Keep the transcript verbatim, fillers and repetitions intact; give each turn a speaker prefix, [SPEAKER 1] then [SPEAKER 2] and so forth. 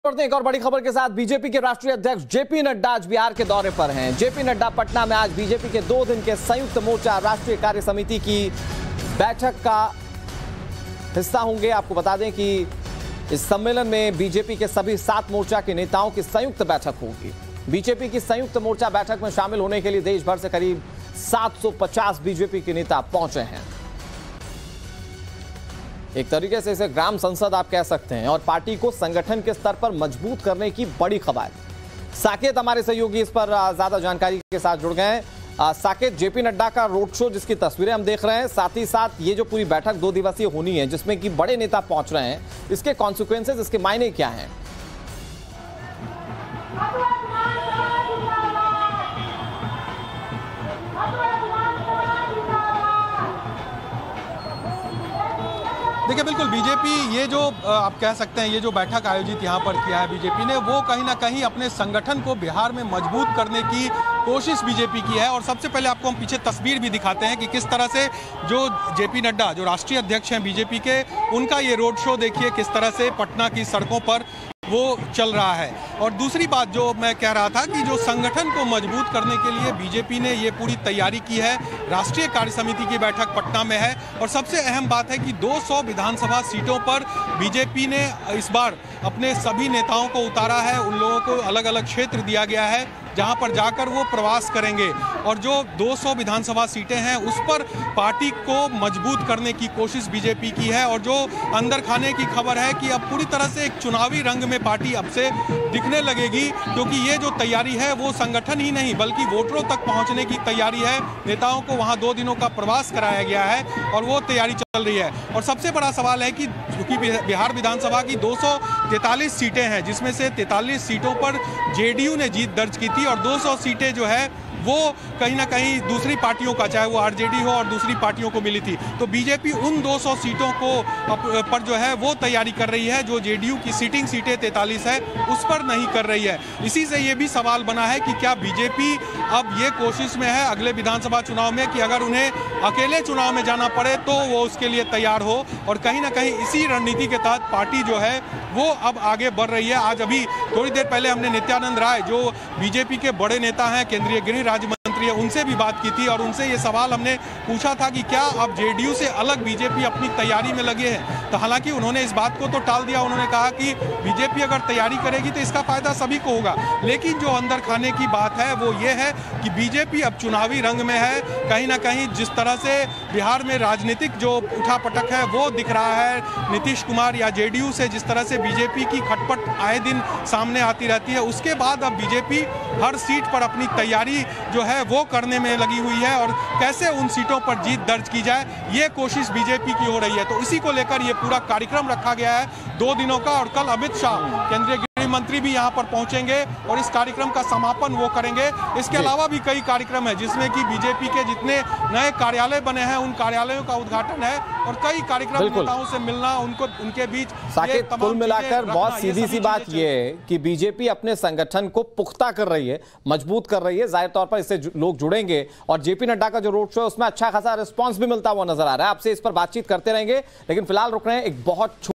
[SPEAKER 1] बढ़ते हैं एक और बड़ी खबर के साथ। बीजेपी के राष्ट्रीय अध्यक्ष जेपी नड्डा आज बिहार के दौरे पर हैं। जेपी नड्डा पटना में आज बीजेपी के दो दिन के संयुक्त मोर्चा राष्ट्रीय कार्य समिति की बैठक का हिस्सा होंगे। आपको बता दें कि इस सम्मेलन में बीजेपी के सभी सात मोर्चा के नेताओं की संयुक्त बैठक होगी। बीजेपी की संयुक्त मोर्चा बैठक में शामिल होने के लिए देश भर से करीब सात सौ पचास बीजेपी के नेता पहुंचे हैं। एक तरीके से इसे ग्राम संसद आप कह सकते हैं और पार्टी को संगठन के स्तर पर मजबूत करने की बड़ी खबर। साकेत हमारे सहयोगी इस पर ज्यादा जानकारी के साथ जुड़ गए हैं। साकेत, जेपी नड्डा का रोड शो जिसकी तस्वीरें हम देख रहे हैं, साथ ही साथ ये जो पूरी बैठक दो दिवसीय होनी है जिसमें कि बड़े नेता पहुंच रहे हैं, इसके कॉन्सिक्वेंसेस, इसके मायने क्या हैं?
[SPEAKER 2] देखिए, बिल्कुल बीजेपी ये जो आप कह सकते हैं ये जो बैठक आयोजित यहाँ पर किया है बीजेपी ने, वो कहीं ना कहीं अपने संगठन को बिहार में मजबूत करने की कोशिश बीजेपी की है। और सबसे पहले आपको हम पीछे तस्वीर भी दिखाते हैं कि किस तरह से जो जेपी नड्डा जो राष्ट्रीय अध्यक्ष हैं बीजेपी के, उनका ये रोड शो देखिए किस तरह से पटना की सड़कों पर वो चल रहा है। और दूसरी बात जो मैं कह रहा था कि जो संगठन को मजबूत करने के लिए बीजेपी ने ये पूरी तैयारी की है। राष्ट्रीय कार्य समिति की बैठक पटना में है और सबसे अहम बात है कि दो सौ विधानसभा सीटों पर बीजेपी ने इस बार अपने सभी नेताओं को उतारा है। उन लोगों को अलग अलग क्षेत्र दिया गया है जहां पर जाकर वो प्रवास करेंगे और जो दो सौ विधानसभा सीटें हैं उस पर पार्टी को मजबूत करने की कोशिश बीजेपी की है। और जो अंदर खाने की खबर है कि अब पूरी तरह से एक चुनावी रंग में पार्टी अब से दिखने लगेगी, क्योंकि ये जो तैयारी है वो संगठन ही नहीं बल्कि वोटरों तक पहुंचने की तैयारी है। नेताओं को वहां दो दिनों का प्रवास कराया गया है और वो तैयारी चल रही है। और सबसे बड़ा सवाल है कि क्योंकि बिहार विधानसभा की दो सौ तैंतालीस सीटें हैं जिसमें से तैंतालीस सीटों पर जेडीयू ने जीत दर्ज की थी और दो सौ सीटें जो है वो कहीं ना कहीं दूसरी पार्टियों का, चाहे वो आरजेडी हो और दूसरी पार्टियों को मिली थी। तो बीजेपी उन दो सौ सीटों को पर जो है वो तैयारी कर रही है। जो जेडीयू की सीटिंग सीटें तैंतालीस है उस पर नहीं कर रही है। इसी से ये भी सवाल बना है कि क्या बीजेपी अब ये कोशिश में है अगले विधानसभा चुनाव में कि अगर उन्हें अकेले चुनाव में जाना पड़े तो वो उसके लिए तैयार हो। और कहीं ना कहीं इसी रणनीति के तहत पार्टी जो है वो अब आगे बढ़ रही है। आज अभी थोड़ी देर पहले हमने नित्यानंद राय जो बीजेपी के बड़े नेता हैं, केंद्रीय गृह राज्य मंत्री है, उनसे भी बात की थी और उनसे ये सवाल हमने पूछा था कि क्या अब जेडीयू से अलग बीजेपी अपनी तैयारी में लगे हैं। तो हालांकि उन्होंने इस बात को तो टाल दिया। उन्होंने कहा कि बीजेपी अगर तैयारी करेगी तो इसका फायदा सभी को होगा, लेकिन जो अंदर खाने की बात है वो ये है कि बीजेपी अब चुनावी रंग में है। कहीं ना कहीं जिस तरह से बिहार में राजनीतिक जो उठापटक है वो दिख रहा है, नीतीश कुमार या जेडीयू से जिस तरह से बीजेपी की खटपट आए दिन सामने आती रहती है, उसके बाद अब बीजेपी हर सीट पर अपनी तैयारी जो है वो करने में लगी हुई है और कैसे उन सीटों पर जीत दर्ज की जाए ये कोशिश बीजेपी की हो रही है। तो इसी को लेकर ये पूरा कार्यक्रम रखा गया है दो दिनों का। और कल अमित शाह, केंद्रीय गृह मंत्री, भी यहाँ पर पहुंचेंगे और इस कार्यक्रम का समापन वो करेंगे। इसके अलावा भी कई कार्यक्रम है जिसमें कि बीजेपी के जितने नए कार्यालय बने हैं उन कार्यालयों का उद्घाटन है और कई कार्यक्रम नेताओं से मिलना, उनको उनके बीच।
[SPEAKER 1] साकेत, कुल मिलाकर बहुत सीधी सी बात ये है कि बीजेपी अपने संगठन को पुख्ता कर रही है, मजबूत कर रही है। जाहिर तौर पर इससे लोग जुड़ेंगे और जेपी नड्डा का जो रोड शो है उसमें अच्छा खासा रिस्पॉन्स भी मिलता हुआ नजर आ रहा है। आपसे इस पर बातचीत करते रहेंगे, लेकिन फिलहाल रुक रहे हैं एक बहुत